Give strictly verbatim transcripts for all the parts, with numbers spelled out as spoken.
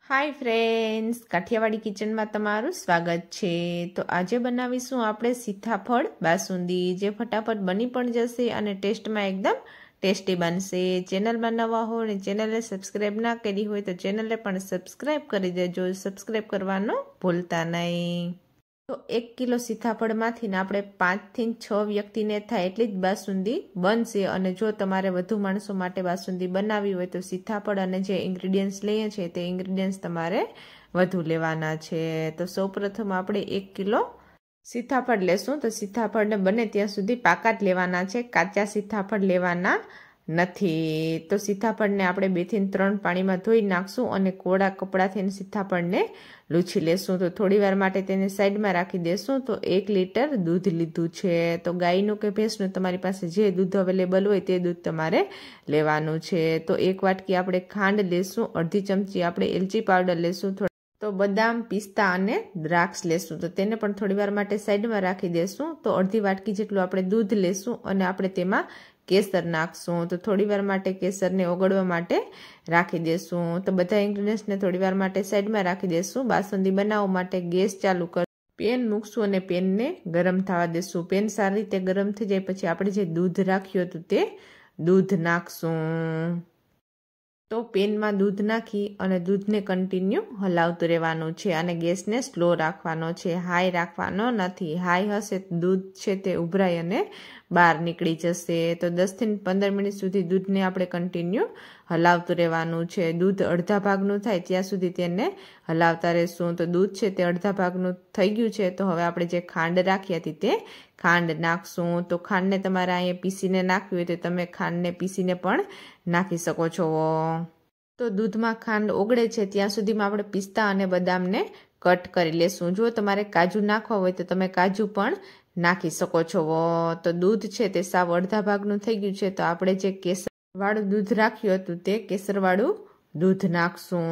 Hi friends, Kathiawadi kitchen में तमारू स्वागत छे। तो आज बनावीशुं आपणे सीताफळ बासुंदी, जे फटाफट बनी पण जशे अने टेस्ट में एकदम टेस्टी बनशे। चेनल में नवा हो ने चेनल ने सब्सक्राइब ना करी होय तो चेनल ने पण सब्सक्राइब करी देजो, सब्सक्राइब करवानो भूलता नहीं। तो एक किलो सीताफळ मांथी आपणे पांच थी छ व्यक्ति ने थाय एटली ज बासुंदी बनशे। अने जो तमारे वधु माणसो माटे बासुंदी बनावी होय तो सीताफळ अने जे इंग्रेडिएंट्स लईए छे ते इंग्रेडिएंट्स तमारे वधु लेवाना छे। तो सौप्रथम आपणे एक किलो सीताफळ लेशुं। तो सीताफळ ने बने त्यां सुधी पाका ज लेवाना छे, काचा सीताफळ लेवाना નથી। तो सीताफळने આપણે બે થી ત્રણ પાણીમાં ધોઈ નાખશું અને કોળા કપડાથી सीताफळને લૂછી લેશું। તો થોડીવાર માટે તેને સાઈડમાં રાખી દેશું। તો એક લીટર દૂધ લીધું છે। તો ગાયનું કે ભેંસનું તમારી પાસે જે દૂધ અવેલેબલ હોય તે દૂધ તમારે લેવાનું છે। તો એક વાટકી આપણે ખાંડ લેશું, અડધી ચમચી આપણે એલચી પાવડર લેશું, તો બદામ, પિસ્તા અને દ્રાક્ષ લેશું। તો તેને પણ થોડીવાર માટે સાઈડમાં રાખી દેશું। તો અડધી વાટકી જેટલું આપણે દૂધ લેશું અને આપણે તેમાં केसर नाखशुं। तो थोड़ीवार माटे केसर ने ओगळवा माटे राखी देशुं। तो बधा इंग्रेडिएंट्स ने थोड़ीवार माटे साइड में राखी देशुं। बासुंदी बनाववा माटे गैस चालू कर पेन मूकशुं अने पेन ने गरम थवा देशुं। पेन सारी रीते गरम थई जाय पछी आपणे जे दूध राख्युं हतुं ते दूध नाखशुं। तो पेन में दूध नाखी अने दूध ने कंटीन्यू हलावतुं रहेवानुं छे अने गैस ने स्लो राखवानो छे, हाई राखवानो नथी। हाई हशे तो दूध छे ते उभराई अने बहार निकળી जशे। तो दस थी पंदर मिनिट सुधी दूध ने आपणे कंटीन्यू हलावतुं रहेवानुं छे। दूध अर्धा भागनुं थाय त्यां सुधी तेने हलावता रहेशुं। तो दूध छे ते अर्धा भागनुं थई गयुं छे। तो हवे आपणे जे खांड राखी हती ते खांड नाखशुं। तो खांड ने तमारे अहींया पीसीने नाखवी होय तो तमे खांड ने पीसीने पण नाखी शको छो। तो दूध में खांड ओगळे छे त्यां सुधीमां आपणे पिस्ता अने बदाम ने कट करी लेशुं। जो तमारे काजू नाखवा होय तो तमे काजू पण नाखी शको छो। तो दूध छे ते साव अर्धा भागनुं थई गयुं छे। तो आपणे जे केसर वाळुं दूध राख्युं हतुं ते केसर वाळुं दूध नाखशुं।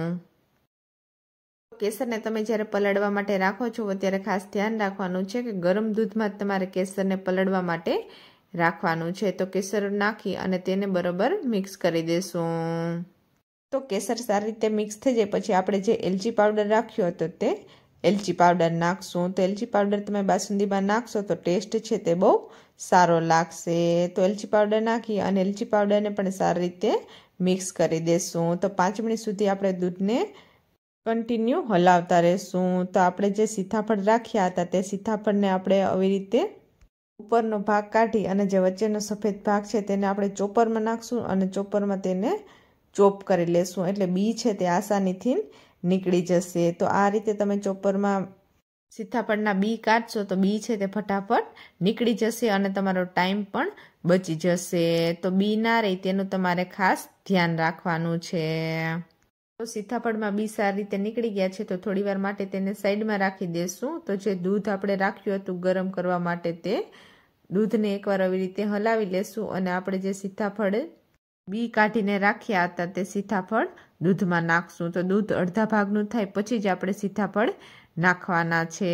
केसर ने तमे ज्यारे पलळवा माटे राखो छो त्यारे खास ध्यान राखवानुं छे के गरम दूधमां ज तमारे केसर ने पलळवा माटे राखवानुं छे। तो केसर नाखी अने तेने बरोबर मिक्स करी देशुं। तो केसर सारी रीते मिक्स थई जाय पछी आपणे जे एलची पाउडर राख्यो हतो ते एलची पाउडर नाखशुं। तो एलची पाउडर तमे बासुंदीमां नाखशो तो टेस्ट छे ते बहु सारो लागशे। तो एलची पाउडर नाखी अने एलची पाउडर ने पण सारी रीते मिक्स करी देशुं। तो पांच मिनिट सुधी आपणे दूधने कंटीन्यू हलावता रहेशुं। तो आपणे जे सीताफळ राख्या हता ते सीताफळने आपणे આવી રીતે ઉપરનો ભાગ કાઢી અને જે વચ્ચેનો સફેદ ભાગ છે તેને આપણે ચોપરમાં નાખશું અને ચોપરમાં તેને ચોપ કરી લેશું એટલે બી છે તે આસાનીથી નીકળી જશે। તો આ રીતે તમે ચોપરમાં सीताफळના બી કાઢશો તો બી છે તે ફટાફટ નીકળી જશે અને તમારો ટાઈમ પણ બચી જશે। તો બી ના રહે તેનું તમારે ખાસ ધ્યાન રાખવાનું છે। તો सीताफळમાં બી સારી રીતે નીકળી ગયા છે તો થોડીવાર માટે તેને સાઈડમાં રાખી દેશું। તો જે દૂધ આપણે રાખ્યું હતું ગરમ કરવા માટે તે દૂધને એકવાર આવી રીતે હલાવી લેશું અને આપણે જે सीताफळ બી કાઢીને રાખ્યા હતા તે सीताफळ દૂધમાં નાખશું। તો દૂધ અડધા ભાગનું થાય પછી જ આપણે सीताफळ નાખવાના છે।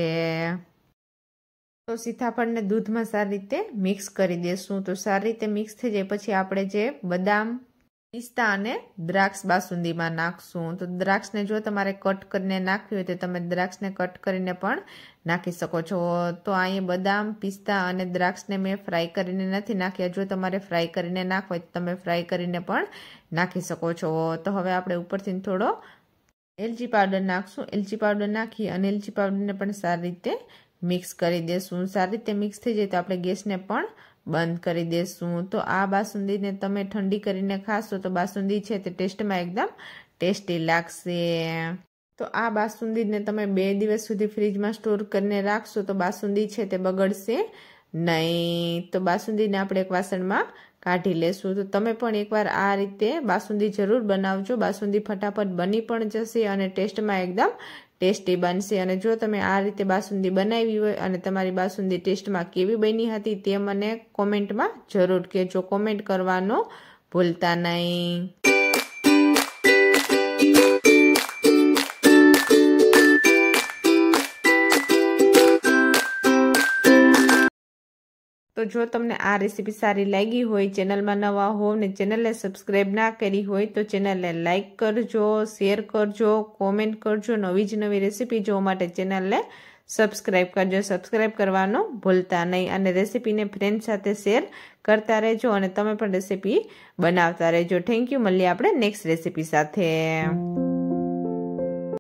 તો सीताफळને દૂધમાં સારી રીતે મિક્સ કરી દેશું। તો સારી રીતે મિક્સ થઈ જાય પછી આપણે જે બદામ, પિસ્તા અને દ્રાક્ષ બાસુંદીમાં નાખશું। તો દ્રાક્ષને જો તમારે કટ કરીને નાખવી હોય તો તમે દ્રાક્ષને કટ કરીને પણ નાખી શકો છો। તો અહીંયા બદામ, પિસ્તા અને દ્રાક્ષને મેં ફ્રાય કરીને નથી નાખ્યા। જો તમારે ફ્રાય કરીને નાખવા હોય તો તમે ફ્રાય કરીને પણ નાખી શકો છો। તો હવે આપણે ઉપરથી થોડો એલચી પાવડર નાખશું। એલચી પાવડર નાખી અને એલચી પાવડરને પણ સારી રીતે મિક્સ કરી દેશું। સારી રીતે મિક્સ થઈ જાય તો આપણે ગેસને પણ બંધ કરી દેશું। તો આ બાસુંદીને તમે ઠંડી કરીને ખાશો તો બાસુંદી છે તે ટેસ્ટમાં એકદમ ટેસ્ટી લાગશે। તો આ બાસુંદીને તમે બે દિવસ સુધી ફ્રીજમાં સ્ટોર કરીને રાખશો તો બાસુંદી છે તે બગડશે નહીં। તો બાસુંદીને આપણે એક વાસણમાં કાઢી લેશું। તો તમે પણ એકવાર આ રીતે બાસુંદી જરૂર બનાવજો। બાસુંદી ફટાફટ બની પણ જશે અને ટેસ્ટમાં એકદમ ટેસ્ટી બનશે। અને જો તમે આ રીતે બાસુંદી બનાવી હોય અને તમારી બાસુંદી ટેસ્ટમાં કેવી બની હતી તે મને કોમેન્ટમાં જરૂર કહેજો। કોમેન્ટ કરવાનો ભૂલતા નહીં। તો તો જો તમને આ રેસીપી સારી લાગી હોય, ચેનલમાં નવા હો ને ચેનલને સબસ્ક્રાઈબ ના કરી હોય તો ચેનલને લાઈક કરજો, શેર કરજો, કોમેન્ટ કરજો. નવી જ નવી રેસીપી જોવા માટે ચેનલને સબસ્ક્રાઈબ કરજો. સબસ્ક્રાઈબ કરવાનું ભૂલતા નહીં અને રેસીપીને ફ્રેન્ડ સાથે શેર કરતા રહેજો અને તમે પણ રેસીપી બનાવતા રહેજો. Thank you. મળીએ આપણે નેક્સ્ટ રેસીપી સાથે.